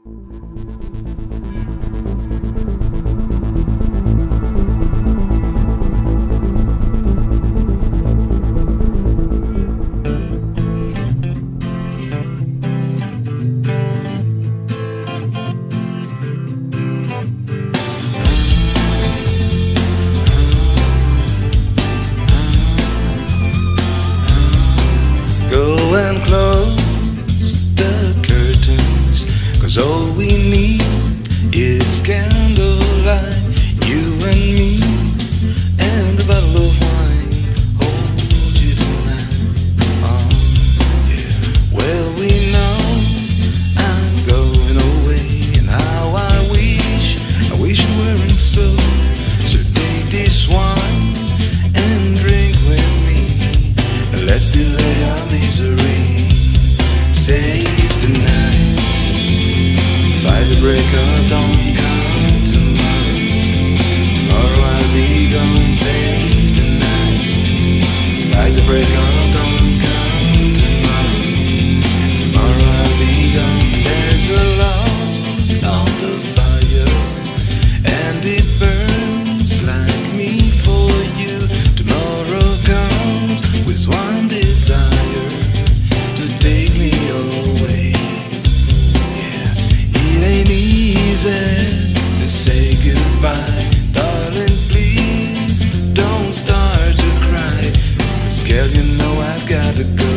And close the curtains, 'cause all we need is candlelight, you and me, and a bottle of wine. Hold you tonight. Yeah. Well, we know I'm going away, and how I wish it weren't so. So take this wine and drink with me, and let's delay our misery. Save tonight, fight the break of dawn, come tomorrow. Tomorrow I'll be gone. Save tonight, fight the break of dawn, come tomorrow. Tomorrow I'll be gone. There's a log on the fire, and it burns like me for you. Tomorrow comes with one desire, to take me away. Yeah, it ain't easy to say goodbye. Darling, please don't start to cry, 'cause girl, you know I've got to go.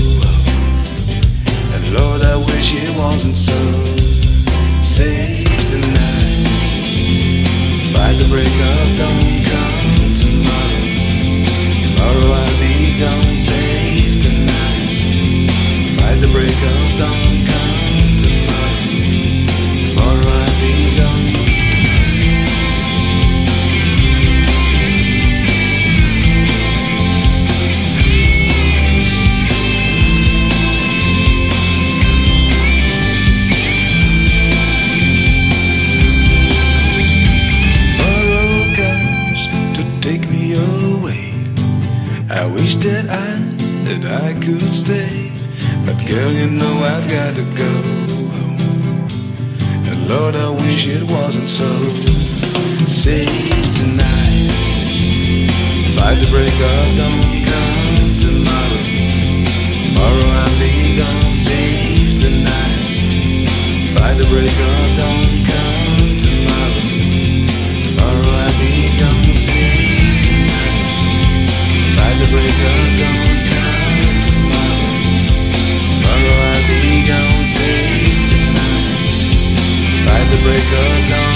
And Lord, I wish it wasn't so. Save tonight, fight the break of dawn, come tomorrow. Tomorrow I'll be gone. Save tonight, fight the break of dawn, come tomorrow. Tomorrow I'll be gone. Tomorrow comes to take me away. I wish that I could stay, but girl, you know I've got to go. And Lord, I wish it wasn't so. Save tonight, fight the break of dawn, come tomorrow. Tomorrow I'll be gone. Save tonight, fight the break of dawn, come tomorrow. Tomorrow I'll be gone. Save tonight, fight the break of dawn, come tomorrow. Tomorrow I'll be gone. Save tonight, fight the break of dawn.